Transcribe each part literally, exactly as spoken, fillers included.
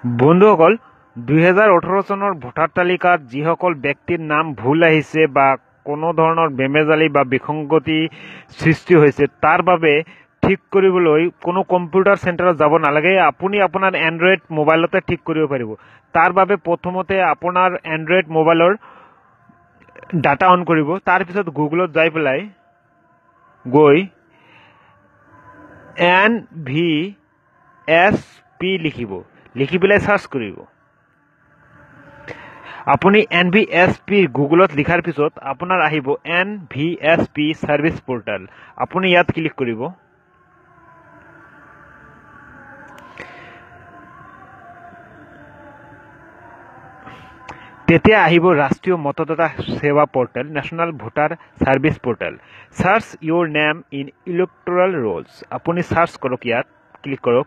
বন্ধুসকল, দুই হাজাৰ ওঠৰ চনৰ ভোটাৰ তালিকাত যিসকল ব্যক্তিৰ নাম ভুল আহিছে বা কোনো ধৰণৰ বেমেজালি বা বিসংগতি সৃষ্টি হৈছে তাৰ বাবে ঠিক কৰিবলৈ কোনো কম্পিউটাৰ চেণ্টাৰত যাব নালাগে। আপুনি আপোনাৰ এণ্ড্ৰইড মোবাইলতে ঠিক কৰিব পাৰিব। তাৰ বাবে প্ৰথমতে আপোনাৰ এণ্ড্ৰইড মোবাইলৰ ডাটা অন কৰিব। তাৰপিছত গুগলত যাই পেলাই গৈ এন ভি এছ পি লিখিব, লিখি পেলাই সাৰ্চ কৰিব। আপুনি এন ভি এছ পি গুগলত লিখাৰ পিছত আপোনাৰ আহিব N V S P service portal. আপুনি ইয়াত ক্লিক কৰিব। তেতিয়া আহিব ৰাষ্ট্ৰীয় মতদাতা সেৱা portal, national voter service portal. Search your name in electoral rolls. আপুনি সাৰ্চ কৰক, ইয়াত ক্লিক কৰক।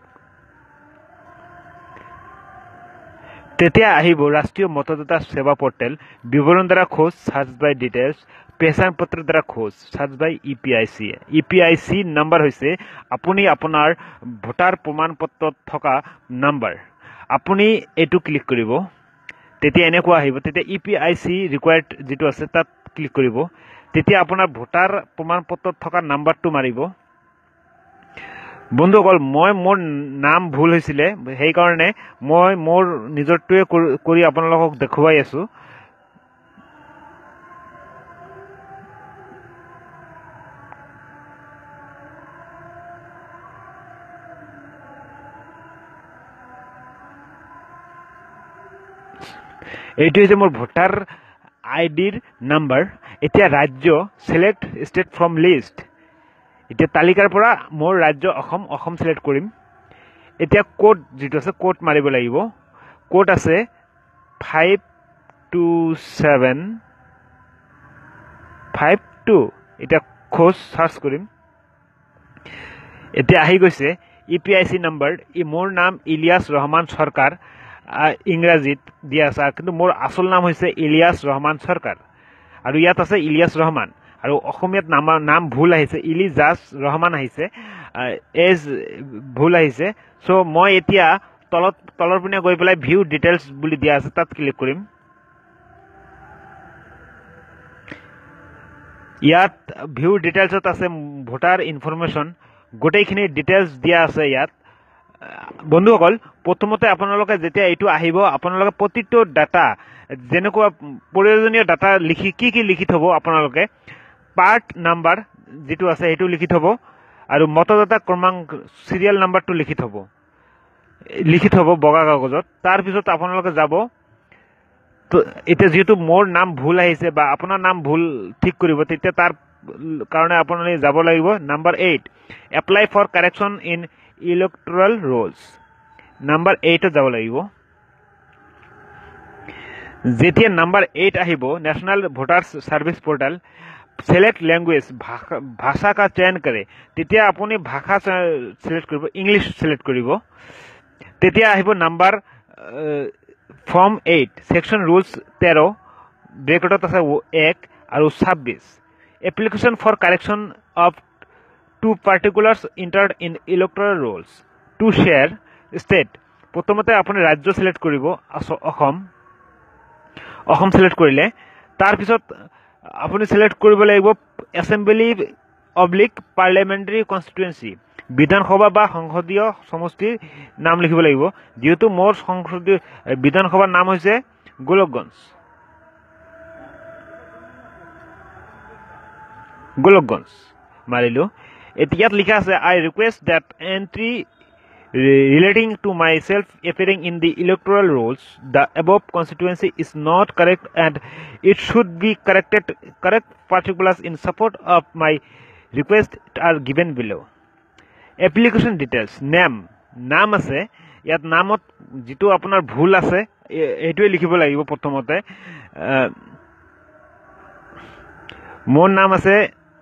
তেতিয়া আহিব ৰাষ্ট্ৰীয় মতদাতা সেৱা পোৰ্টেল। বিৱৰণ দ্বাৰা খোজ, সাৰ্চ বাই ডিটেইলছ। পেচান পত্ৰৰ দ্বাৰা খোজ, search by E P I C. E P I C number হৈছে আপুনি আপোনাৰ ভোটাৰ প্ৰমাণ পত্ৰত থকা নাম্বাৰ। আপুনি এইটো ক্লিক কৰিব। তেতিয়া এনেকুৱা আহিব। তেতিয়া ই পি আই চি ৰিকুৱাৰ্ড যিটো আছে তাত ক্লিক কৰিব। তেতিয়া আপোনাৰ ভোটাৰ প্ৰমাণ পত্ৰত থকা নাম্বাৰটো মাৰিব। বন্ধুসকল, মই মোৰ নাম ভুল হৈছিলে, সেইকাৰণে মই মোৰ নিজৰটোৱে কৰি আপোনালোকক দেখুৱাই আছো। এইটো হৈছে মোৰ ভোটাৰ আই ডিৰ নাম্বাৰ। এতিয়া ৰাজ্য চিলেক্ট ষ্টেট ফ্ৰম লিষ্ট। এতিয়া তালিকাৰ পৰা মোৰ ৰাজ্য অসম, অসম চিলেক্ট কৰিম। এতিয়া কোড যিটো আছে কোড মাৰিব লাগিব। কোড আছে five two seven five two. এতিয়া খোজ সাৰ্চ কৰিম। এতিয়া আহি গৈছে E P I C number. ই মোৰ নাম ইলিয়াছ ৰহমান চৰকাৰ ইংৰাজীত দিয়া আছে, কিন্তু মোৰ আচল নাম হৈছে ইলিয়াছ ৰহমান চৰকাৰ। আৰু ইয়াত আছে ইলিয়াছ ৰহমান। আৰু অসমীয়াত নাম নাম ভুল আহিছে, ইলিজাছ ৰহমান আহিছে, এজ ভুল আহিছে। চ' মই এতিয়া তলত তলৰ পিনে গৈ পেলাই ভিউ ডিটেইলছ বুলি দিয়া আছে তাত ক্লিক কৰিম। ইয়াত ভিউ ডিটেইলছত আছে ভোটাৰ ইনফৰমেশ্যন, গোটেইখিনি ডিটেইলছ দিয়া আছে ইয়াত। বন্ধুসকল, প্ৰথমতে আপোনালোকে যেতিয়া এইটো আহিব, আপোনালোকে প্ৰতিটো ডাটা যেনেকুৱা প্ৰয়োজনীয় ডাটা লিখি কি কি লিখি থ'ব। আপোনালোকে পাৰ্ট নাম্বাৰ যিটো আছে সেইটো লিখি থ'ব, আৰু মতদাতা ক্ৰমাংক চিৰিয়েল নাম্বাৰটো লিখি থ'ব লিখি থ'ব বগা কাগজত। তাৰপিছত আপোনালোকে যাব। তো এতিয়া যিহেতু মোৰ নাম ভুল আহিছে বা আপোনাৰ নাম ভুল ঠিক কৰিব, তেতিয়া তাৰ কাৰণে আপোনালোকে যাব লাগিব number eight, apply for correction in electoral rolls. Number এইটত যাব লাগিব। যেতিয়া নাম্বাৰ এইট আহিব, national voter service portal, select language, ভাষা কা চয়ন কৰে। তেতিয়া আপুনি ভাষা চিলেক্ট কৰিব, ইংলিছ চিলেক্ট কৰিব। তেতিয়া আহিব number form eight, section rules তেৰ, ব্ৰেকেটত আছে এক আৰু ছাব্বিছ। Application for correction of to particulars entered in electoral rolls to share state. প্ৰথমতে আপুনি ৰাজ্য চিলেক্ট কৰিব, অসম। অসম চিলেক্ট কৰিলে তাৰপিছত আপুনি চিলেক্ট কৰিব লাগিব এছেম্বলি অব্লিক পাৰ্লিয়ামেণ্টাৰী কনষ্টিটুৱেঞ্চি, বিধানসভা বা সংসদীয় সমষ্টিৰ নাম লিখিব লাগিব। যিহেতু মোৰ সংসদীয় বিধানসভাৰ নাম হৈছে গোলকগঞ্জ গোলকগঞ্জ মাৰিলো। ইয়াত লিখা আছে I request that entry relating to myself appearing in the electoral rolls, the above constituency is not correct and it should be corrected. Correct particulars in support of my request are given below. Application details, name, নাম আছে ইয়াত, নামত যিটো আপোনাৰ ভুল আছে এইটোৱে লিখিব লাগিব। প্ৰথমতে মোৰ নাম আছে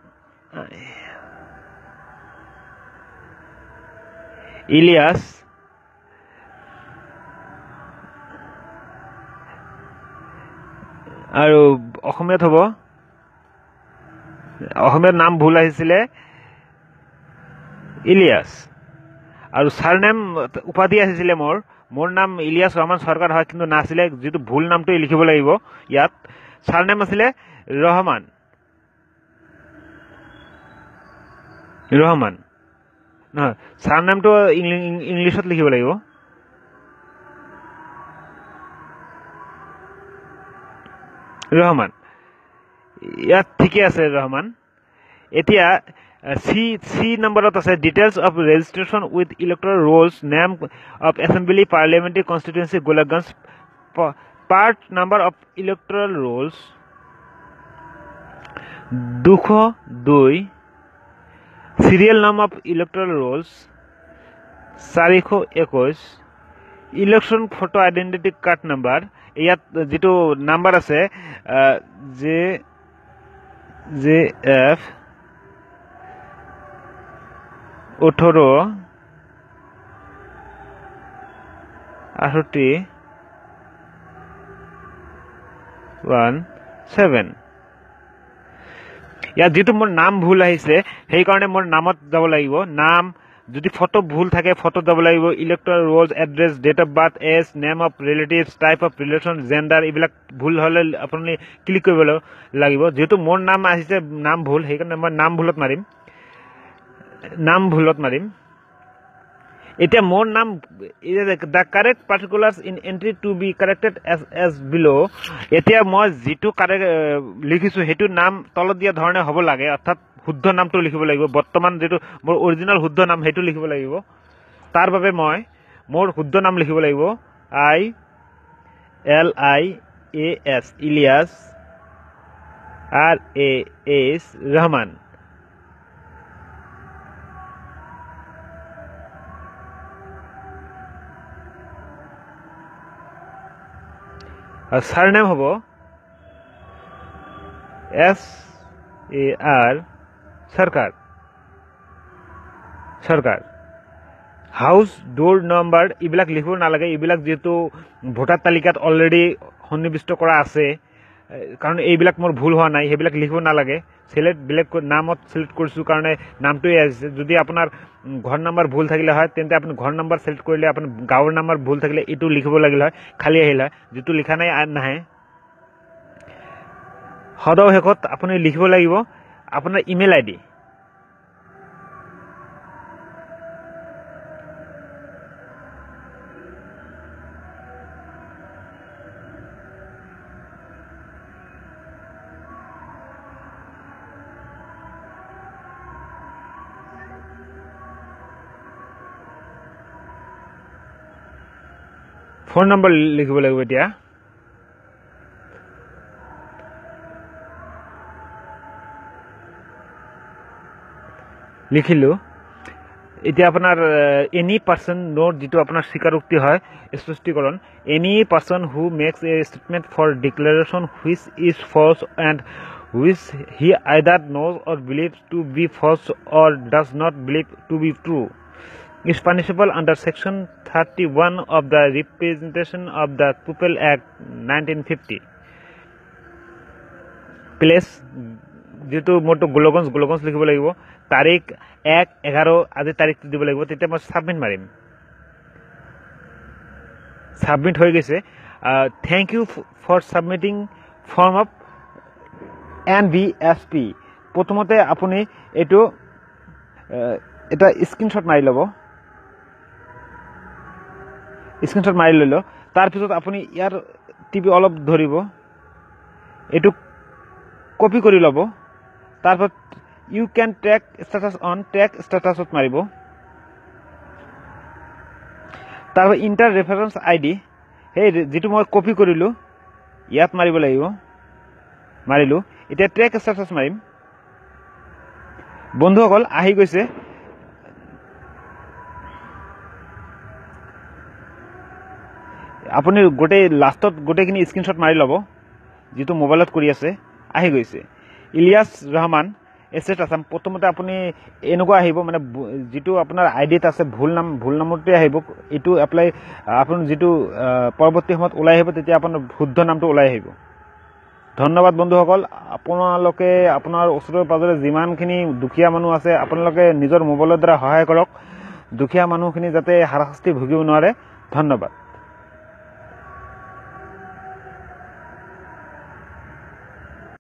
ইলিয়াছ, আৰু অসমীয়াত হ'ব, অসমীয়াত নাম ভুল আহিছিলে ইলিয়াছ। আৰু সাৰনেম উপাধি আহিছিলে মোৰ মোৰ নাম ইলিয়াছ ৰহমান সৰকাৰ হয় কিন্তু নাছিলে যেটো ভুল নামটো লিখিব লাগিব ইয়াত সাৰনেম আছিলে ৰহমান ৰহমান না সাৰনেমটো ইংলিশত লিখিব লাগিব ৰহমান ইয়াত ঠিকে আছে ৰহমান এতিয়া C C নম্বৰত আছে details of registration with electoral rolls name of assembly parliamentary constituency Golagganj part number of electoral rolls two oh two serial number of electoral rolls four oh twenty-one election photo identity card number ইয়াত যেটো number আছে J J F আঠারো আষট্টি one seven ইয়াত যেটো মোৰ নাম ভুল আহিছে সেই কাৰণে মোৰ নামত যাব লাগিব নাম যদি ফটো ভুল থাকে ফটো যাব লাগিব electoral rolls address date of birth age name of relatives type of relation gender ইবিলাক ভুল হলে আপুনি ক্লিক কৰিব লাগিব যেটো মোৰ নাম আহিছে নাম ভুল সেই কাৰণে মই নাম ভুলত মাৰিম নাম ভুলত মাৰিম এতিয়া মোৰ নাম the correct particulars in entry to be corrected as as below এতিয়া মই যেটো কারেক্ট লিখিছো হেতু নাম তলত দিয়া ধৰণে হ'ব লাগে অৰ্থাৎ শুদ্ধ নামটো লিখিব লাগিব বৰ্তমান যেটো মোৰ অৰিজিনাল শুদ্ধ নাম হেতু লিখিব লাগিব তাৰ বাবে মই মোৰ শুদ্ধ নাম লিখিব লাগিব I L I A S Ilias R A S Rahman আর সারনেম হবো S A R Sarkar Sarkar house door number ইবিলাক লিখিব নালাগে ইবিলাক যেহেতু ভোটার তালিকাত অলরেডি সন্নিবিষ্ট করা আছে কারণ এইবিলাক মোর ভুল হওয়া নাই সেইবিলাক লিখিব নালাগে সিলেক্ট বেলেগ নামত সিলেক্ট কৰিছো কাৰণে নামটোই আছে যদি আপোনাৰ ঘৰ নাম্বাৰ ভুল থাকিলে হয় তেন্তে আপুনি ঘৰ নাম্বাৰ সিলেক্ট কৰিলে আপোনাৰ গাঁৱৰ নাম্বাৰ ভুল থাকিলে এটো লিখিব লাগিল হয় খালি আহিল হয় যেটো লিখা নাই নাহে সদৌ হেকত আপুনি লিখিব লাগিব আপোনাৰ ইমেইল আইডি ফোন নম্বৰ লিখিব লাগিব এতিয়া লিখিলো এতিয়া আপোনাৰ এনি পারসন নোট যেটো আপোনাৰ স্বীকাৰোক্তি হয় স্পষ্টীকৰণ any person who makes a statement for declaration which is false and which he either knows or believes to be false or does not believe to be true is punishable under section thirty-one of the Representation of the People Act nineteen fifty place যেটো মোটো গোলগঞ্জ গোলগঞ্জ লিখিব লাগিব তারিখ এক এগারো আজি তারিখ দিব লাগিব তেতিয়া মই সাবমিট মাৰিম সাবমিট হৈ গৈছে thank you for submitting form of N V S P প্ৰথমতে আপুনি এটো এটা স্ক্রিনশট মাৰি লব স্ক্রিনশট মাৰি ললো তাৰ পিছত আপুনি ইয়াৰ টিপি অলপ ধৰিব এটো কপি কৰি লব তাৰপৰ you can track status on track স্ট্যাটাসত মাৰিব তাৰপৰ ইন্টার রেফারেন্স আইডি হে যেটো মই কপি কৰিলো ইয়াত মাৰিব লাগিব মাৰিলো এতিয়া ট্র্যাক স্ট্যাটাস মাৰিম বন্ধুসকল আহি গৈছে আপুনি গোটে লাষ্টত গোটেখিনি স্ক্রিনশট মাৰি লব যেটো মোবাইলত কৰি আছে আহি গৈছে ইলিয়াছ ৰহমান এসেট আসাম প্ৰথমতে আপুনি এনেকুৱা আহিব মানে যেটো আপোনাৰ আইডিত আছে ভুল নাম ভুল নামতে আহিব এটো এপ্লাই আপুনি যেটো পৰৱৰ্তী সময়ত ওলাই আহিব তেতিয়া আপোনাৰ শুদ্ধ নামটো ওলাই আহিব ধন্যবাদ বন্ধুসকল আপোনালোকে আপোনাৰ ওচৰৰ পাজৰে যিমানখিনি দুখীয়া মানুহ আছে আপোনালোকে নিজৰ মোবাইলৰ দ্বাৰা সহায় কৰক দুখীয়া মানুহখিনি যাতে হাৰাশাস্তি ভুগিব নোৱাৰে ধন্যবাদ